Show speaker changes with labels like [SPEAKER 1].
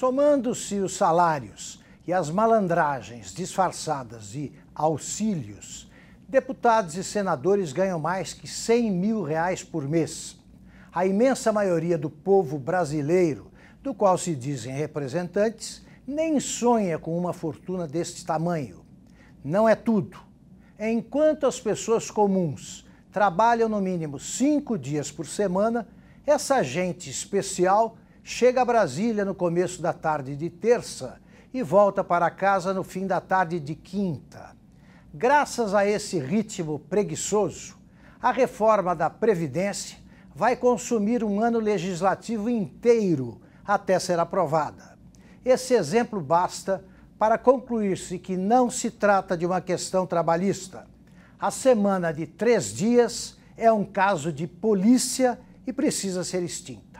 [SPEAKER 1] Somando-se os salários e as malandragens disfarçadas de auxílios, deputados e senadores ganham mais que R$100 mil por mês. A imensa maioria do povo brasileiro, do qual se dizem representantes, nem sonha com uma fortuna deste tamanho. Não é tudo. Enquanto as pessoas comuns trabalham no mínimo 5 dias por semana, essa gente especial chega a Brasília no começo da tarde de terça e volta para casa no fim da tarde de quinta. Graças a esse ritmo preguiçoso, a reforma da Previdência vai consumir um ano legislativo inteiro até ser aprovada. Esse exemplo basta para concluir-se que não se trata de uma questão trabalhista. A semana de 3 dias é um caso de polícia e precisa ser extinta.